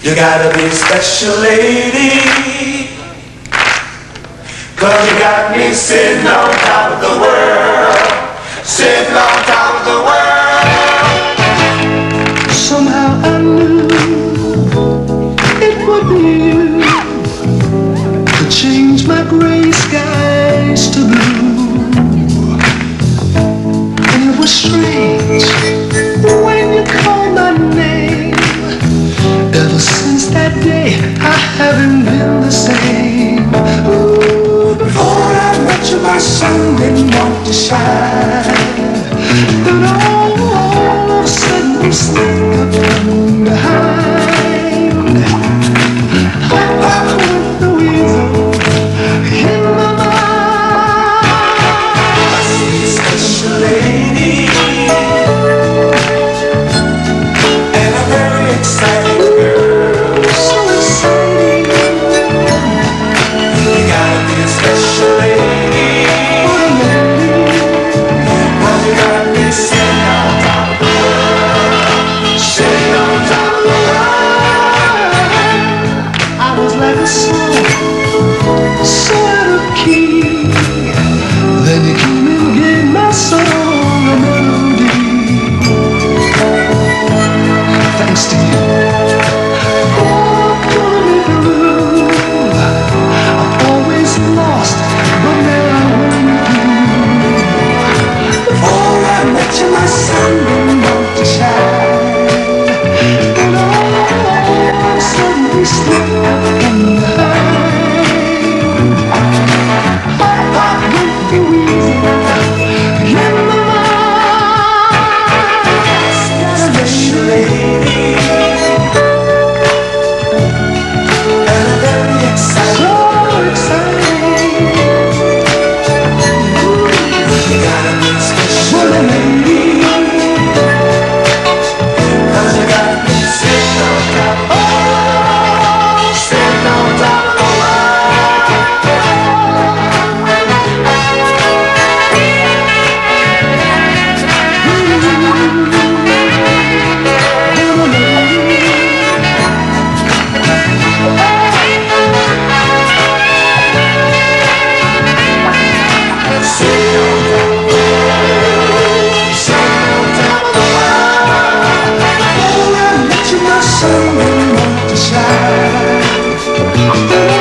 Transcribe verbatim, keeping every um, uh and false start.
You gotta be a special lady, 'cause you got me sitting on top of the world, sitting on top of the world. Somehow I knew it would be you to change my gray skies to blue. And it was strange when you called my name. Ever since that day, I haven't been the same. Ooh, before I met you, my sun didn't want to shine. Then all, all of a sudden, you sneak up from behind. Hop, hop with the weasel in my mind. I see a special lady, and a very exciting girl. So exciting. You gotta be a special lady, 'cause you got me sitting on top of the world, sitting on top of the world. I was like a song, so out of key. Then you came and gave my song a melody. Thanks to you. Oh, pull me through. I've always lost, but now I win you. Before I met you, my sun didn't want to shine. And all of a sudden we slipped up from behind. Hop, hop with the weasel in my mind. Special lady, and a very exciting So exciting. You gotta be a special For the lady, lady. 'cause you got me sitting on top of the world, sitting on top of the Before I met you, my sun didn't want to shine.